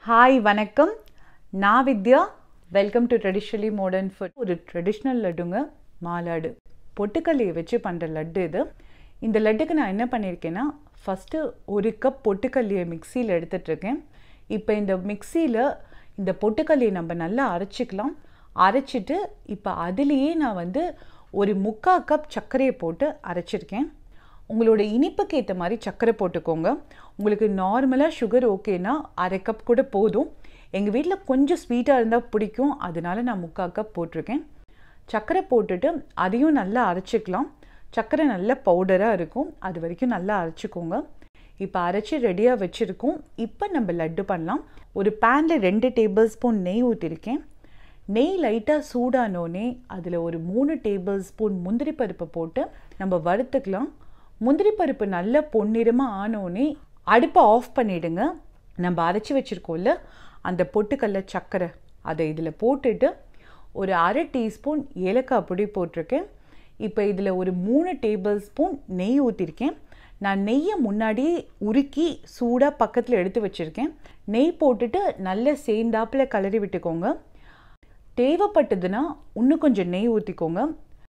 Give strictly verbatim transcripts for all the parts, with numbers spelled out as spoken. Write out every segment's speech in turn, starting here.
Hi, vanakkam. Na Vidya. Welcome to Traditionally Modern Food. ஒரு traditional லட்டுங்க மாலாடு. பொட்டுக்கல்லையை வச்சு பண்ணுற லட்டு இது. இந்த லட்டுக்கு நான் என்ன பண்ணியிருக்கேன்னா ஃபஸ்ட்டு ஒரு கப் பொட்டுக்கல்லையை மிக்சியில் எடுத்துகிட்ருக்கேன். இப்போ இந்த மிக்சியில் இந்த பொட்டுக்கல்லையை நம்ம நல்லா அரைச்சிக்கலாம். அரைச்சிட்டு இப்போ அதுலேயே நான் வந்து ஒரு முக்கால் கப் சர்க்கரையை போட்டு அரைச்சிருக்கேன். உங்களோட இனிப்புக்கு ஏற்ற மாதிரி சர்க்கரை போட்டுக்கோங்க. உங்களுக்கு நார்மலாக சுகர் ஓகேனா அரை கப் கூட போதும். எங்கள் வீட்டில் கொஞ்சம் ஸ்வீட்டாக இருந்தால் பிடிக்கும், அதனால நான் முக்கால் கப் போட்டிருக்கேன். சர்க்கரை போட்டுட்டு அதையும் நல்லா அரைச்சிக்கலாம். சர்க்கரை நல்ல பவுடராக இருக்கும், அது வரைக்கும் நல்லா அரைச்சிக்கோங்க. இப்போ அரைச்சி ரெடியாக வச்சுருக்கோம். இப்போ நம்ம லட்டு பண்ணலாம். ஒரு பேனில் ரெண்டு டேபிள் ஸ்பூன் நெய் ஊற்றிருக்கேன். நெய் லைட்டாக சூடானோடனே அதில் ஒரு மூணு டேபிள் ஸ்பூன் முந்திரி பருப்பை போட்டு நம்ம வறுத்துக்கலாம். முந்திரி பருப்பு நல்ல பொன்னிறமாக ஆனோடனே அடுப்பை ஆஃப் பண்ணிவிடுங்க. நம்ம அரைச்சி வச்சுருக்கோம்ல அந்த பொட்டுக்கல்ல சர்க்கரை அதை இதில் போட்டுட்டு ஒரு அரை டீஸ்பூன் ஏலக்காய் பொடி போட்டிருக்கேன். இப்போ இதில் ஒரு மூணு டேபிள் ஸ்பூன் நெய் ஊற்றிருக்கேன். நான் நெய்யை முன்னாடியே உருக்கி சூடாக பக்கத்தில் எடுத்து வச்சுருக்கேன். நெய் போட்டுட்டு நல்லா சேர்ந்தாப்பில் கலரி விட்டுக்கோங்க. தேவைப்பட்டதுன்னா இன்னும் கொஞ்சம் நெய் ஊற்றிக்கோங்க.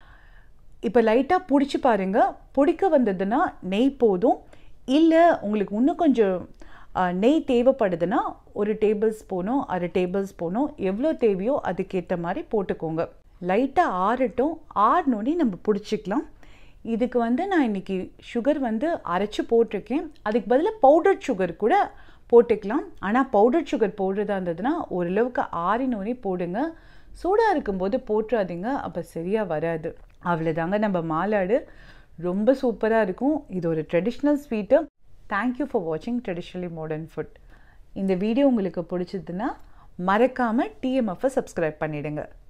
இப்போ லைட்டாக பிடிச்சி பாருங்கள். பிடிக்க வந்ததுன்னா நெய் போதும். இல்லை உங்களுக்கு இன்னும் கொஞ்சம் நெய் தேவைப்படுதுன்னா ஒரு டேபிள் ஸ்பூனோ அரை டேபிள் ஸ்பூனோ எவ்வளோ தேவையோ அதுக்கேற்ற மாதிரி போட்டுக்கோங்க. லைட்டாக ஆறட்டும். ஆறினோடனே நம்ம பிடிச்சிக்கலாம். இதுக்கு வந்து நான் இன்றைக்கி சுகர் வந்து அரைச்சி போட்டிருக்கேன். அதுக்கு பதிலாக பவுடர் சுகர் கூட போட்டுக்கலாம். ஆனால் பவுடர் சுகர் போடுறதா இருந்ததுன்னா ஓரளவுக்கு ஆறினோடனே போடுங்க. சூடாக இருக்கும்போது போட்டுறாதீங்க, அப்போ சரியாக வராது. அவ்வளோதாங்க நம்ம மாலாடு. ரொம்ப சூப்பராக இருக்கும். இது ஒரு ட்ரெடிஷ்னல் ஸ்வீட்டு. தேங்க்யூ ஃபார் வாட்சிங் ட்ரெடிஷ்னலி மாடர்ன் ஃபுட். இந்த வீடியோ உங்களுக்கு பிடிச்சதுன்னா மறக்காமல் டிஎம்எஃப்பை சப்ஸ்கிரைப் பண்ணிவிடுங்க.